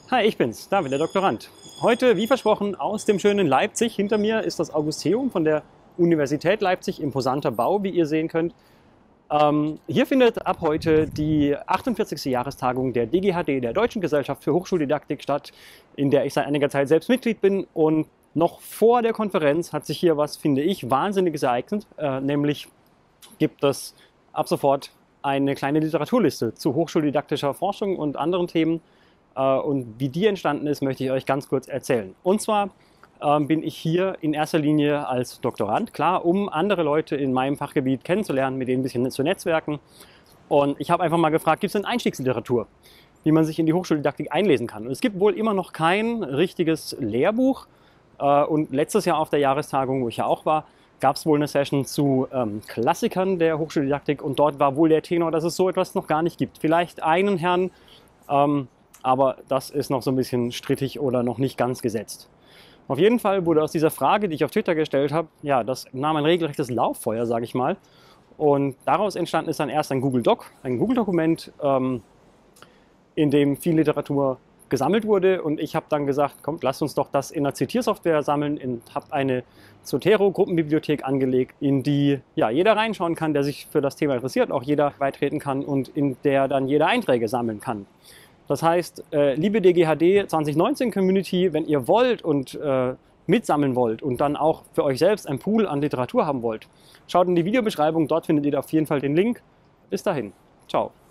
Hi, ich bin's, David, der Doktorand. Heute, wie versprochen, aus dem schönen Leipzig. Hinter mir ist das Augusteum von der Universität Leipzig, imposanter Bau, wie ihr sehen könnt. Hier findet ab heute die 48. Jahrestagung der DGHD, der Deutschen Gesellschaft für Hochschuldidaktik, statt, in der ich seit einiger Zeit selbst Mitglied bin. Und noch vor der Konferenz hat sich hier was, finde ich, Wahnsinniges ereignet. Nämlich gibt es ab sofort eine kleine Literaturliste zu hochschuldidaktischer Forschung und anderen Themen. Und wie die entstanden ist, möchte ich euch ganz kurz erzählen. Und zwar bin ich hier in erster Linie als Doktorand, klar, um andere Leute in meinem Fachgebiet kennenzulernen, mit denen ein bisschen zu netzwerken. Und ich habe einfach mal gefragt, gibt es denn Einstiegsliteratur, wie man sich in die Hochschuldidaktik einlesen kann? Und es gibt wohl immer noch kein richtiges Lehrbuch. Und letztes Jahr auf der Jahrestagung, wo ich ja auch war, gab es wohl eine Session zu Klassikern der Hochschuldidaktik. Und dort war wohl der Tenor, dass es so etwas noch gar nicht gibt. Vielleicht einen Herrn, aber das ist noch so ein bisschen strittig oder noch nicht ganz gesetzt. Auf jeden Fall wurde aus dieser Frage, die ich auf Twitter gestellt habe, ja, das nahm ein regelrechtes Lauffeuer, sage ich mal. Und daraus entstanden ist dann erst ein Google Doc, ein Google-Dokument, in dem viel Literatur gesammelt wurde. Und ich habe dann gesagt, kommt, lasst uns doch das in einer Zitiersoftware sammeln. Und habe eine Zotero-Gruppenbibliothek angelegt, in die ja, jeder reinschauen kann, der sich für das Thema interessiert, auch jeder beitreten kann und in der dann jeder Einträge sammeln kann. Das heißt, liebe DGHD 2019 Community, wenn ihr wollt und mitsammeln wollt und dann auch für euch selbst einen Pool an Literatur haben wollt, schaut in die Videobeschreibung, dort findet ihr auf jeden Fall den Link. Bis dahin, ciao.